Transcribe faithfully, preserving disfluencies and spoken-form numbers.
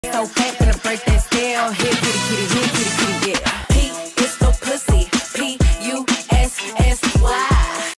So fat, gonna break that scale. Here, kitty, kitty, here, kitty, kitty.